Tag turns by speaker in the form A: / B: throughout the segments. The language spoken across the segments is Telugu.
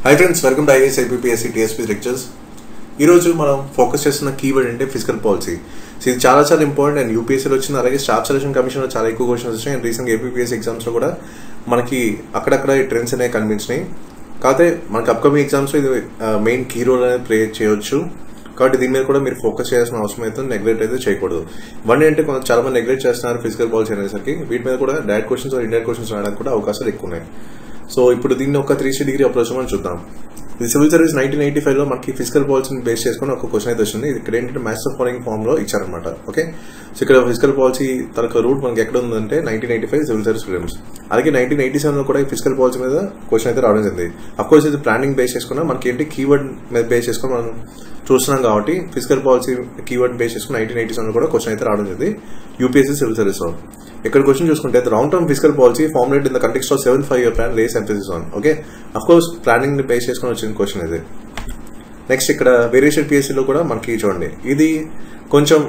A: Hi friends, welcome to IAS IPPSC TSP lectures. ఈ రోజు మనం ఫోకస్ చేస్తున్న కీవర్డ్ అంటే ఫిజికల్ పాలసీ. ఇది చాలా ఇంపార్టెంట్ అండ్ యూపీఎస్సీలో వచ్చింది, అలాగే స్టాఫ్ సెలక్షన్ కమిషన్లో చాలా ఎక్కువ క్వశ్చన్స్ వచ్చాయి అండ్ రీసెంట్గా ఏపీపీఎస్సీ ఎగ్జామ్స్లో కూడా మనకి అక్కడక్కడ ఈ ట్రెండ్స్ అనేవి కనిపించినాయి. కాకపోతే మనకి అప్కమింగ్ ఎగ్జామ్స్లో ఇది మెయిన్ కీ రోల్ అనేది ప్లే చేయొచ్చు. కాబట్టి దీని మీద కూడా మీరు ఫోకస్ చేయాల్సిన అవసరం అయితే నెగ్లెక్ట్ అయితే చేయకూడదు. వన్ అంటే చాలా మంది నెగ్లెక్ట్ చేస్తున్నారు ఫిజికల్ పాలసీ అనేసరికి. వీటి మీద కూడా డైరెక్ట్ క్వశ్చన్స్ ఇండైరెక్ట్ క్వశ్చన్స్ రావడానికి కూడా అవకాశాలు ఎక్కువ ఉన్నాయి. సో ఇప్పుడు దీన్ని ఒక 360 డిగ్రీ అప్రోచ్ మనం చూద్దాం. ఇది సివిల్ సర్వీస్ 1985లో మనకి ఫిజికల్ పాలసీని బేస్ చేసుకుని ఒక క్వశ్చన్ అయితే వచ్చింది. ఇక్కడ ఏంటంటే మ్యాథ్స్ ఆఫ్ ఫాలోయింగ్ ఫామ్ లో ఇచ్చారనమాట. ఓకే, సో ఇక్కడ ఫిజికల్ పాలసీ తనకు రూట్ మనకి ఎక్కడ ఉందంటే 1985 సివిల్ సర్వీస్ ఫిలిమ్స్. అలాగే 1987లో కూడా ఈ ఫిజికల్ పాలసీ మీద క్వశ్చన్ అయితే రావడం జరిగింది. అఫ్కోర్స్ ఇది ప్లానింగ్ బేస్ చేసుకున్నా మనకి ఏంటి కీవర్డ్ మీద బేస్ చేసుకుని మనం చూస్తున్నాం కాబట్టి ఫిజికల్ పాలసీ కీవర్డ్ బేస్ చేసుకుని 1987లో కూడా క్వశ్చన్ అయితే రావడం జరిగింది యూపీఎస్సీ సివిల్ సర్వీస్ లో. ఇక్కడ క్వశ్చన్ చూసుకుంటే long term physical policy formulate in the context of 7-5 plan lays emphasis on. Okay, of course planning ని బేస్ చేసుకుని వచ్చిన క్వశ్చన్ ఇది. నెక్స్ట్ ఇక్కడ వేరియేషన్ పిఎస్సీలో కూడా మనకి చూడండి, ఇది కొంచెం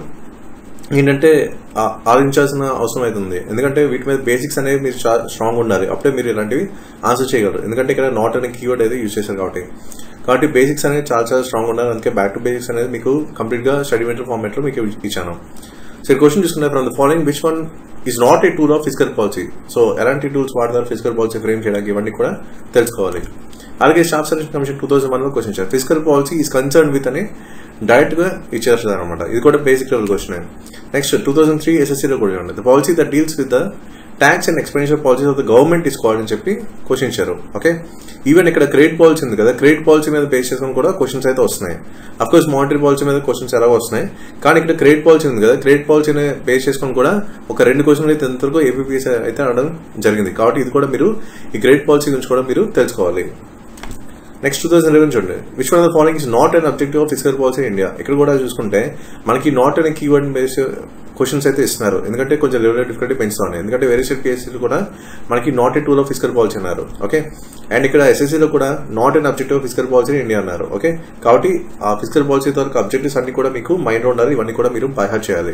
A: ఏంటంటే ఆలోచించాల్సిన అవసరం అవుతుంది. ఎందుకంటే వీటి మీద బేసిక్స్ అనేవి మీరు స్ట్రాంగ్ ఉండాలి, అప్పుడే మీరు ఇలాంటివి ఆన్సర్ చేయగలరు. ఎందుకంటే ఇక్కడ నాట్ అనే కీవర్డ్ అయితే యూజ్ చేశారు కాబట్టి బేసిక్స్ అనేది చాలా స్ట్రాంగ్ ఉండాలి. అందుకే బ్యాక్ టు బేసిక్స్ అనేది మీకు కంప్లీట్ గా స్టడీ మెటీరియల్ ఫార్మాట్ లో మీకు ఇచ్చాను. సో క్వశ్చన్ చూసుకుంటే from the following which one is not a tool of physical policy. So ఎలాంటి టూల్స్ వాడతారు ఫిజికల్ పాలసీ ఫ్రేమ్ చేయడానికి, ఇవన్నీ కూడా తెలుసుకోవాలి. అలాగే స్టాఫ్ సెలక్షన్ కమిషన్ 2001లో క్వశ్చన్ ఇచ్చారు, physical policy is concern with అని డైరెక్ట్ గా ఇచ్చేస్తారు అనమాట. ఇది కూడా బేసిక్ లెవెల్ క్వశ్చన్. నెక్స్ట్ 2003 ఎస్ఎస్సీలో కూడా ఉంది, the policy that deals with the tax and expenditure policies of the government is called అని చెప్పి క్వశ్చన్ ఇచ్చారు. ఓకే, ఈవెన్ ఇక్కడ క్రెడిట్ పాలసీ ఉంది కదా, క్రెడిట్ పాలసీ మీద బేస్ చేసుకుని కూడా క్వశ్చన్స్ అయితే వస్తున్నాయి. అఫ్కోర్స్ మానిటరీ పాలసీ మీద క్వశ్చన్స్ ఎలా వస్తున్నాయి, కానీ ఇక్కడ క్రెడిట్ పాలసీ ఉంది కదా, క్రెడిట్ పాలసీని బేస్ చేసుకుని కూడా ఒక 2 క్వశ్చన్లు అయితే ఎంతవరకు ఏపీపీఎస్సీ అయితే అడగడం జరిగింది. కాబట్టి ఇది కూడా మీరు ఈ క్రెడిట్ పాలసీ గురించి కూడా మీరు తెలుసుకోవాలి. నెక్స్ట్ 2011 చూడండి, which one of the following is not an objective of physical policy India. ఇక్కడ కూడా చూసుకుంటే మనకి నాట్ అనే కీవర్డ్ బేస్ క్వశ్చన్స్ అయితే ఇస్తున్నారు, ఎందుకంటే కొంచెం లెవెల్ డిఫికల్టీ పెంచుతాను. ఎందుకంటే వేరియస్ పిఎస్సీలు కూడా మనకి not a tool of physical policy అన్నారు. ఓకే, అండ్ ఇక్కడ ఎస్ఎస్సీలో కూడా not an objective of physical policy India అన్నారు. ఓకే, కాబట్టి ఆ ఫిజికల్ పాలసీ వరకు అబ్జెక్టివ్స్ అన్ని కూడా మీకు మైండ్ లో ఉండాలి, ఇవన్నీ కూడా మీరు బైహార్ట్ చేయాలి.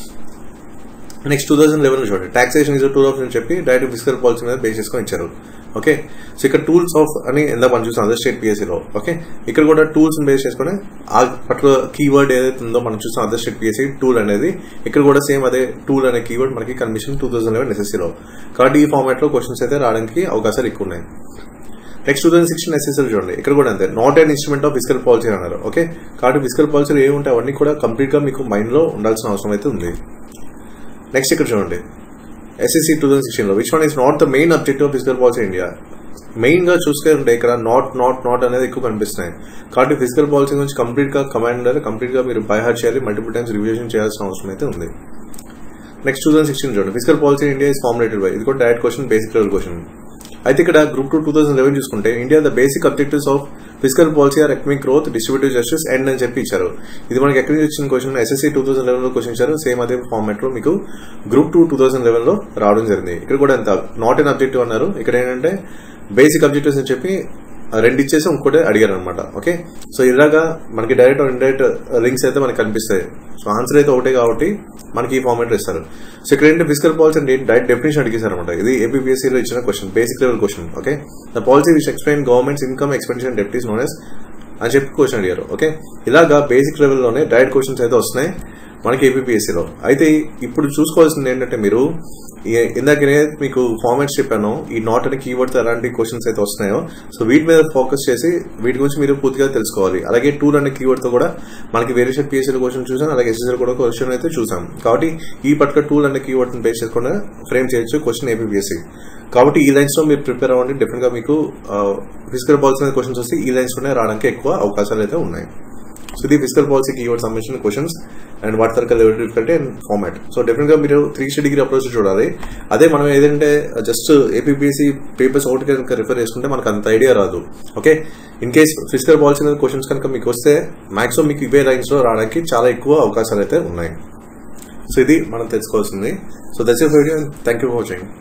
A: నెక్స్ట్ 2011 చూడండి, టాక్సేషన్ ఇస్ టూల్ ఆఫ్ అని చెప్పి డైరెక్ట్ ఫిజికల్ పాలసీ మీద బేస్ చేసుకొని ఇచ్చారు. ఓకే, సో ఇక్కడ టూల్స్ ఆఫ్ అని ఎంత మనం చూసాం అదర్ స్టేట్ పిఎస్సీలో. ఓకే, ఇక్కడ కూడా టూల్స్ బేస్ చేసుకుని ఆ పర్టికులర్ కీవర్డ్ ఏదైతే ఉందో మనం చూసాం అదర్ స్టేట్ పిఎస్సీ టూల్ అనేది, ఇక్కడ కూడా సేమ్ అదే టూల్ అనే కీవర్డ్ మనకి కనిపించింది 2011 ఎస్ఎస్సీలో. కాబట్టి ఈ ఫార్మాట్ లో క్వశ్చన్స్ అయితే రావడానికి అవకాశాలు ఎక్కువ ఉన్నాయి. నెక్స్ట్ 2016 ఎస్ఎస్సీలో చూడండి, ఇక్కడ కూడా అంతే, not an instrument of physical policy అన్నారు. ఓకే, కాబట్టి ఫిజికల్ పాలసీలు ఏముంటాయి అవన్నీ కూడా కంప్లీట్ గా మీకు మైండ్ లో ఉండాల్సిన అవసరం అయితే ఉంది. నెక్స్ట్ ఇక్కడ చూడండి, ఎస్ఎస్సీ 2016లో which one is not the main objective of physical policy India. Main గా చూసుకుంటే ఇక్కడ నాట్ అనేది ఎక్కువ కనిపిస్తున్నాయి. కాబట్టి ఫిజికల్ పాలసీ గురించి కంప్లీట్ గా కమాండ్ ఉండాలి, కంప్లీట్ గా మీరు బైహార్ట్ చేయాలి, మల్టిపుల్ టైమ్స్ రివిజన్ చేయాల్సిన అవసరం అయితే ఉంది. నెక్స్ట్ 2016 చూడండి, physical policy India is formulated by, ఇది కూడా direct question, basic level question. అయితే ఇక్కడ గ్రూప్ 2 2011 చూసుకుంటే India the basic objectives of physical policy are economic growth, distributive justice and అని చెప్పి ఇచ్చారు. ఇది మనకి ఎక్కడి నుంచి వచ్చిన క్వశ్చన్, ఎస్ఎస్సీ 2011 లో క్వశ్చన్ ఇచ్చారు. సేమ్ అదే ఫార్మాట్ లో మీకు గ్రూప్ 2 2011 లో రావడం జరిగింది. ఇక్కడ కూడా ఎంత నాట్ అన్ అబ్జెక్టివ్ అన్నారు, ఇక్కడ ఏంటంటే బేసిక్ అబ్జెక్టివ్స్ అని చెప్పి 2 ఇచ్చేసి ఇంకోటి అడిగారు అనమాట. ఓకే, సో ఇలాగా మనకి డైరెక్ట్ ఇండైరెక్ట్ లింక్స్ అయితే మనకి కనిపిస్తాయి. సో ఆన్సర్ అయితే ఒకటే కాబట్టి మనకి ఈ ఫార్మాట్ లో ఇస్తారు. సో ఇక్కడ ఏంటంటే ఫిజికల్ పాలసీ అంటే డైరెక్ట్ డెఫినేషన్ అడిగేశారు అనమాట. ఇది ఏపీపీఎస్సీలో ఇచ్చిన question, basic level question. Okay, the policy which explain governments income expenditure and డెప్ట్ ఈస్ నోన్ యాజ్ అని చెప్పి క్వశ్చన్ అడిగారు. ఓకే, ఇలాగా బేసిక్ లెవెల్లోనే డైరెక్ట్ క్వశ్చన్స్ అయితే వస్తున్నాయి మనకి ఏపీపీఎస్సీలో. అయితే ఇప్పుడు చూసుకోవాల్సింది ఏంటంటే మీరు ఇందాకనే మీకు ఫార్మాట్స్ చెప్పాను, ఈ నాట్ అనే కీవర్డ్ తో ఎలాంటి క్వశ్చన్స్ అయితే వస్తున్నాయో, సో వీటి మీద ఫోకస్ చేసి వీటి గురించి మీరు పూర్తిగా తెలుసుకోవాలి. అలాగే టూల్ అనే కీవర్డ్ తో కూడా మనకి వేరియస్ పిఎస్సీలో క్వశ్చన్ చూసాం, అలాగే ఎస్ఎస్సీలో కూడా క్వశ్చన్ అయితే చూసాం. కాబట్టి ఈ పర్టికులర్ టూల్ అనే కీవర్డ్ ని బేస్ చేసుకుని ఫ్రేమ్ చేయొచ్చు క్వశ్చన్ ఏపీపీఎస్సీ. కాబట్టి ఈ లైన్స్ లో మీరు ప్రిపేర్ అవ్వండి. డెఫినెట్ గా మీకు ఫిజికల్ పాలసీ మీద క్వశ్చన్స్ వస్తే ఈ లైన్స్ లోనే రావడానికి ఎక్కువ అవకాశాలు అయితే ఉన్నాయి. సో ఇది ఫిజికల్ పాలసీ కీవర్డ్ సంబంధించిన క్వశ్చన్స్ అండ్ వాటి తరగతి level difficulty and format. So definite గా మీరు 360 డిగ్రీ అప్రోచ్ చూడాలి. అదే మనం ఏదంటే జస్ట్ ఏపీపీఎస్సీ పేపర్స్ ఒకటి కనుక రిఫర్ చేసుకుంటే మనకు అంత ఐడియా రాదు. Okay, in case physical policy మీద క్వశ్చన్స్ కనుక మీకు వస్తే మాక్సిమం మీకు ఇవే లైన్స్ లో రావడానికి చాలా ఎక్కువ అవకాశాలు అయితే ఉన్నాయి. సో ఇది మనం తెలుసుకోవాల్సింది. So that's it for video. Thank you for watching.